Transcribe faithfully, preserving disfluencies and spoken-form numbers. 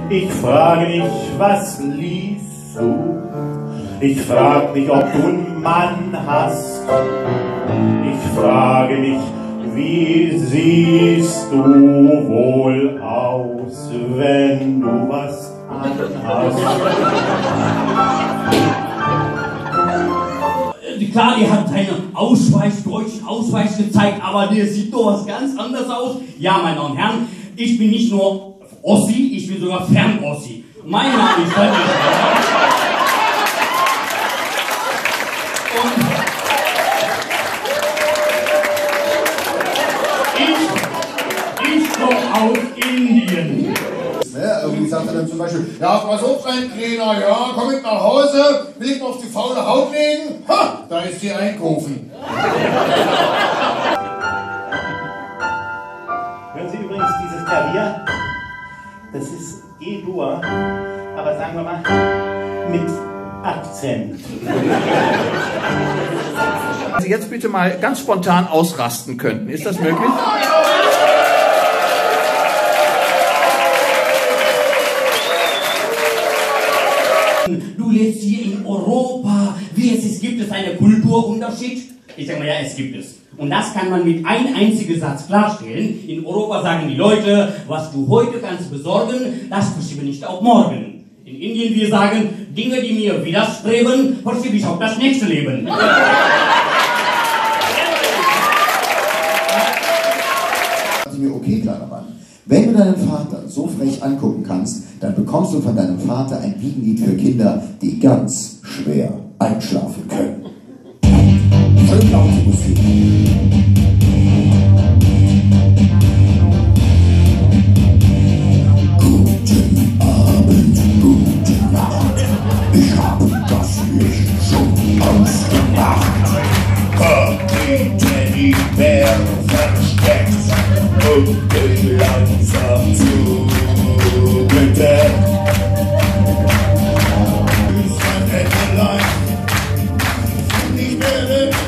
Ich frage mich, was liest du? Ich frage mich, ob du einen Mann hast. Ich frage mich, wie siehst du wohl aus, wenn du was anhast? Klar, die hat seinen Ausweis, deutschen Ausweis gezeigt, aber der sieht doch was ganz anderes aus. Ja, meine Damen und Herren, ich bin nicht nur Ossi, ich bin sogar Fern-Ossi. Mein Name ist Holger. Und ich, ich komme aus Indien. Ja, irgendwie sagt er dann zum Beispiel, ja, pass auf, mein Kleiner, ja, komm mit nach Hause, will ich mal auf die faule Haut legen? Ha, da ist die einkaufen. Hören Sie übrigens dieses Klavier? Das ist E-Dur, aber sagen wir mal mit Akzent. Wenn Sie jetzt bitte mal ganz spontan ausrasten könnten, ist das möglich? Du lebst hier in Europa. Wie es ist, gibt es einen Kulturunterschied? Ich sage mal, ja, es gibt es. Und das kann man mit einem einzigen Satz klarstellen. In Europa sagen die Leute, was du heute kannst besorgen, das verschiebe nicht auf morgen. In Indien wir sagen, Dinge, die mir widerstreben, verschiebe ich auf das nächste Leben. Also mir, okay, kleiner Mann, wenn du deinen Vater so frech angucken kannst, dann bekommst du von deinem Vater ein Wiegenlied für Kinder, die ganz schwer einschlafen können. Schön laute Musik. Guten Abend, gute Nacht. Ich hab das Licht schon ausgemacht. Hab die Teddybären versteckt und bin langsam zugedeckt. Ist mein Enderlein nicht mehr